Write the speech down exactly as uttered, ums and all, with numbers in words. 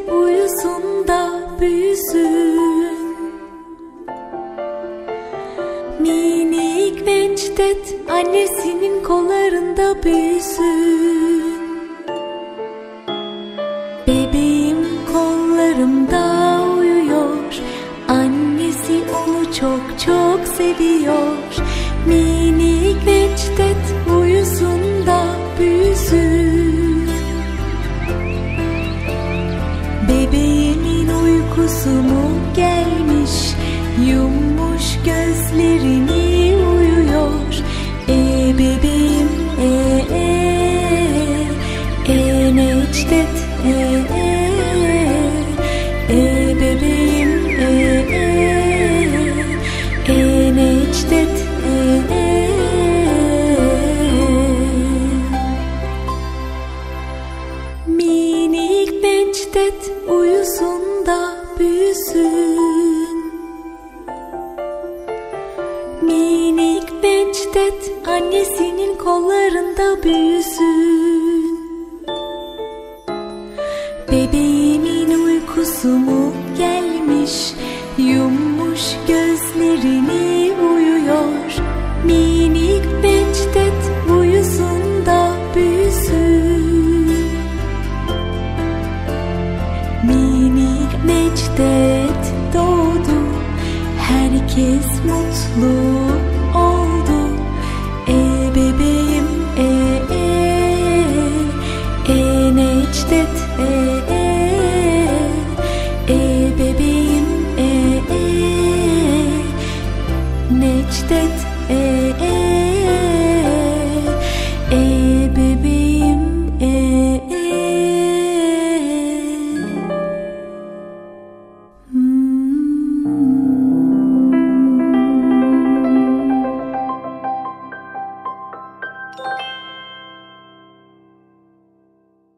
uyusun da büyüsün. Minik Necdet annesinin kollarında büyüsün. Bebeğim kollarımda uyuyor, annesi onu çok çok seviyor. Minik Necdet uyusun da büyüsün. Bebeğimin uykusu mu gelmiş, yummuş gözlerini uyuyor. E bebeğim e e e Necdet e e e bebeğim e e e Necdet e e. Minik Necdet uyusun da büyüsün. Minik Necdet annesinin kollarında büyüsün. Bebeğimin uykusu mu gelmiş, yummuş gözlerini uyuyor. Minik Necdet uyusun da büyüsün. Minik Necdet doğdu, herkes mutlu oldu. E bebeğim e e e Necdet e e e bebeğim e e Necdet e e